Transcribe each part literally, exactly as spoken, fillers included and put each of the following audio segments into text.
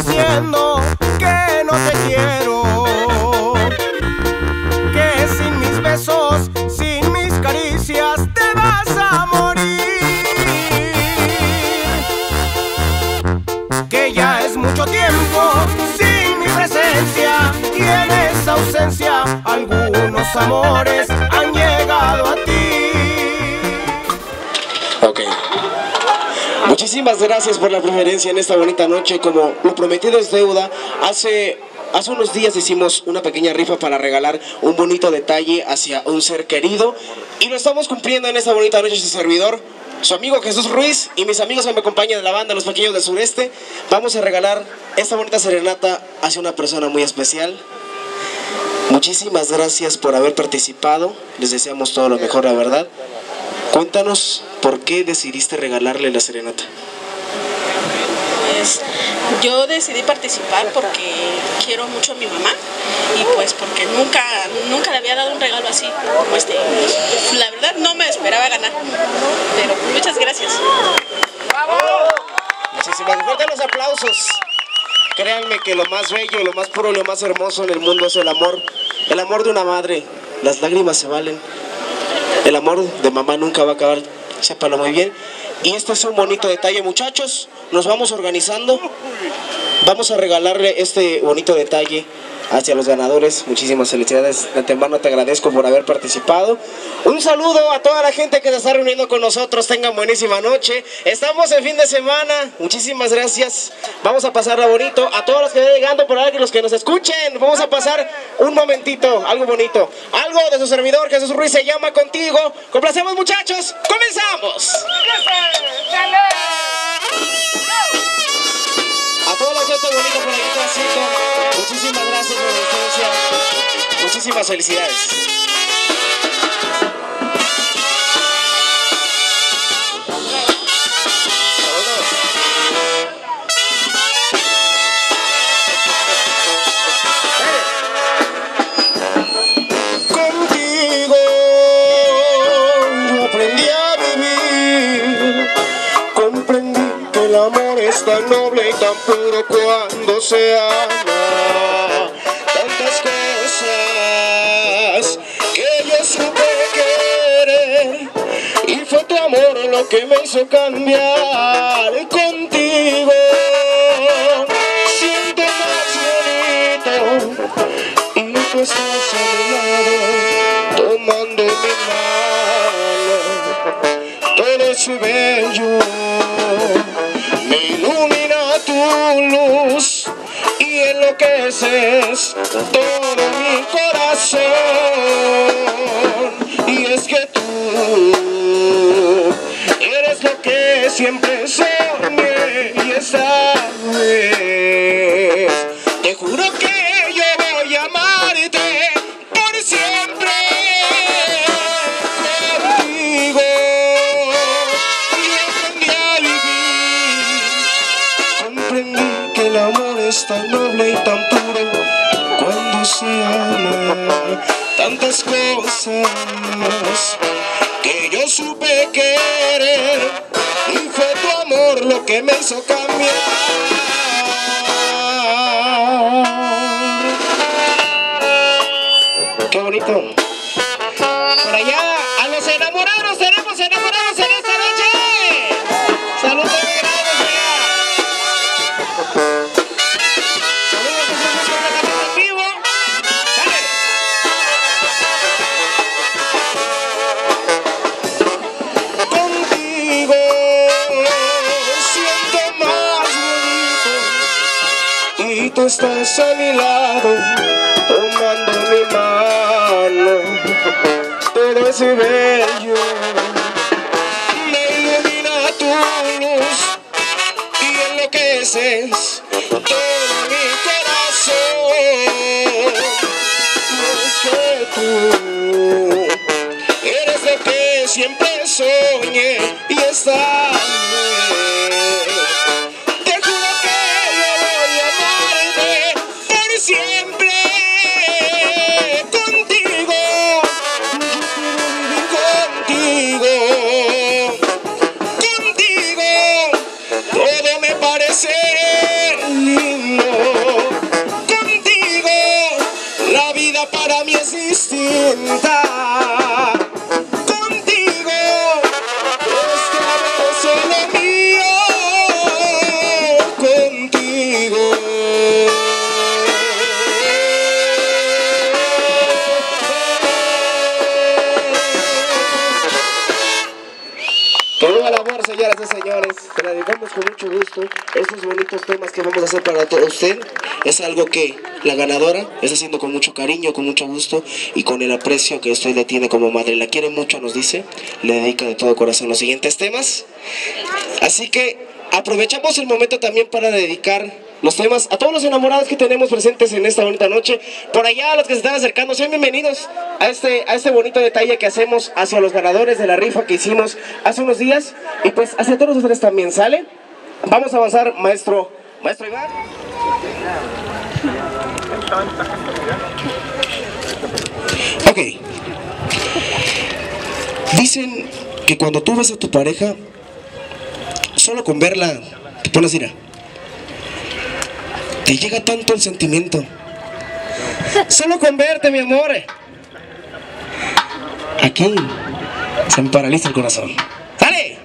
diciendo que no te quiero, que sin mis besos, sin mis caricias te vas a morir, que ya es mucho tiempo sin mi presencia y en esa ausencia algunos amores han llegado a ti. Ok. Muchísimas gracias por la preferencia en esta bonita noche. Como lo prometido es deuda, hace, hace unos días hicimos una pequeña rifa para regalar un bonito detalle hacia un ser querido y lo estamos cumpliendo en esta bonita noche. Su servidor, su amigo Jesús Ruiz y mis amigos que me acompañan de la banda Los Pequeños del Sureste, vamos a regalar esta bonita serenata hacia una persona muy especial. Muchísimas gracias por haber participado, les deseamos todo lo mejor, la verdad. Cuéntanos por qué decidiste regalarle la serenata. Pues yo decidí participar porque quiero mucho a mi mamá y pues porque nunca, nunca le había dado un regalo así como este. La verdad no me esperaba ganar, pero muchas gracias. ¡Bravo! Muchísimas fuertes los aplausos. Créanme que lo más bello, lo más puro, lo más hermoso en el mundo es el amor. El amor de una madre. Las lágrimas se valen. El amor de mamá nunca va a acabar, sépalo muy bien. Y este es un bonito detalle, muchachos. Nos vamos organizando. Vamos a regalarle este bonito detalle hacia los ganadores. Muchísimas felicidades. De antemano te agradezco por haber participado. Un saludo a toda la gente que se está reuniendo con nosotros. Tengan buenísima noche. Estamos en fin de semana. Muchísimas gracias. Vamos a pasarla bonito. A todos los que vayan llegando por ahí, los que nos escuchen, vamos a pasar un momentito, algo bonito. Algo de su servidor Jesús Ruiz se llama Contigo. Complacemos, muchachos. ¡Comenzamos! A toda la gente bonita por ahí atrásito, muchísimas gracias por la presencia, muchísimas felicidades. Contigo yo aprendí a vivir, comprendí que el amor es tan noble y tan puro cuando se ama. Tantas cosas que yo supe querer y fue tu amor lo que me hizo cambiar. Contigo siento más bonito y tú estás a mi lado tomando mi mano. Todo es bello, me ilumina tu luz y enloqueces todo mi corazón. Y es que tú eres lo que siempre soñé y esta vez te juro que yo voy a amarte por siempre. Contigo comprendí que el amor es tan noble y tan puro cuando se ama. Tantas cosas que yo supe querer y fue tu amor lo que me hizo cambiar. Qué bonito. Por allá a los enamorados, tenemos enamorados en esta noche. Saludos. Tú estás a mi lado, tomando mi mano, todo es bello, me ilumina tu luz y enloqueces todo mi corazón. Es que tú eres lo que siempre soñé y esta vez te juro que yo voy a amarte por siempre. Contigo, yo quiero vivir contigo. con mucho gusto. Estos bonitos temas que vamos a hacer para todo usted es algo que la ganadora está haciendo con mucho cariño, con mucho gusto y con el aprecio que usted le tiene como madre. La quiere mucho, nos dice, le dedica de todo corazón los siguientes temas. Así que aprovechamos el momento también para dedicar los temas a todos los enamorados que tenemos presentes en esta bonita noche. Por allá, a los que se están acercando, sean bienvenidos a este, a este bonito detalle que hacemos hacia los ganadores de la rifa que hicimos hace unos días. Y pues hacia todos ustedes también, ¿sale? Vamos a avanzar, maestro, maestro Iván. Ok. Dicen que cuando tú ves a tu pareja, solo con verla te pones ira. Te llega tanto el sentimiento. Solo con verte, mi amor. Aquí se me paraliza el corazón. ¡Sale!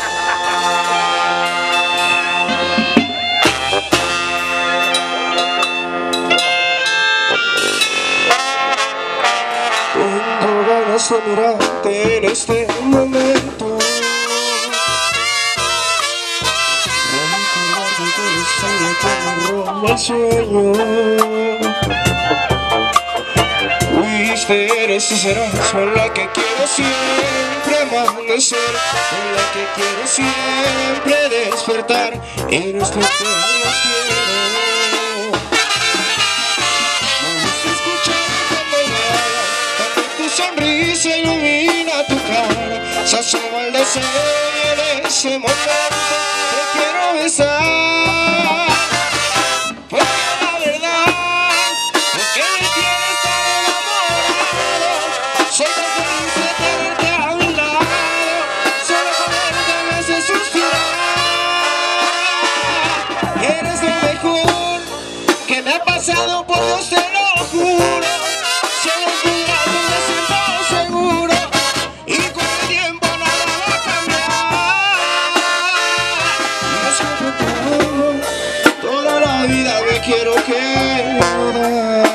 Tengo ganas de mirarte en este momento. El sueño, fuiste, eres y serás con la que quiero siempre amanecer, con la que quiero siempre despertar. Eres lo que más quiero. Me gusta escuchar cuando me hablas, cuando tu sonrisa ilumina tu cara, se asoma el deseo y en ese momento te quiero besar. Por Dios te lo juro, solo en tu lado me siento seguro y con el tiempo nada va a cambiar. Y es que por todo, toda la vida me quiero quedar.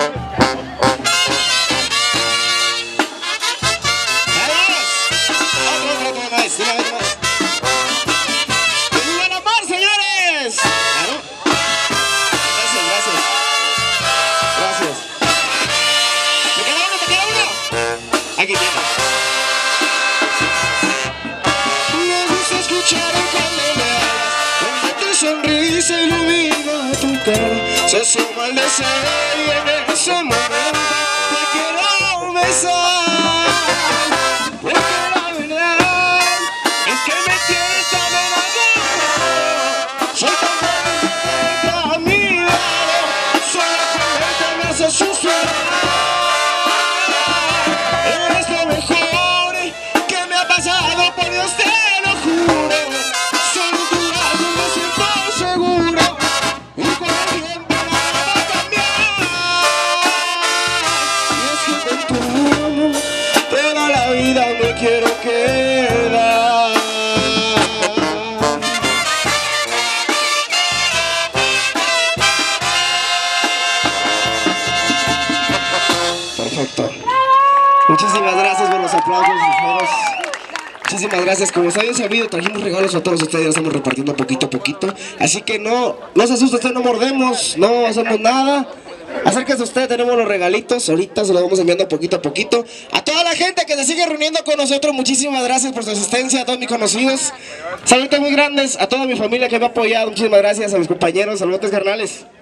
Adiós, otro, otro tema más, una vez más. ¡Viva el amor, señores! ¿Claro? Gracias, gracias. Gracias. ¿Me queda uno? ¿Me queda uno? Aquí tiene. Me gusta escuchar cuando me hablas, cuando tu sonrisa ilumina tu cara, se asoma el deseo y en ese momento te quiero besar. Porque la verdad es que me tienes tan enamorado. Soy tan fuerte a mi lado, solo con verte me hace suspirar. Eres lo mejor que me ha pasado, por Dios te lo juro. Solo en tu lado me siento seguro y con el tiempo nada va a cambiar. Y es que con tu amor toda la vida me quiero quedar. Perfecto. Muchísimas gracias por los aplausos, sinceros. Muchísimas gracias. Como está bien sabido, trajimos regalos a todos ustedes, los estamos repartiendo poquito a poquito. Así que no, no se asuste usted, no mordemos, no hacemos nada. Acérquese usted, tenemos los regalitos, ahorita se los vamos enviando poquito a poquito. A toda la gente que se sigue reuniendo con nosotros, muchísimas gracias por su asistencia, a todos mis conocidos. Saludos muy grandes, a toda mi familia que me ha apoyado, muchísimas gracias, a mis compañeros, saludos carnales.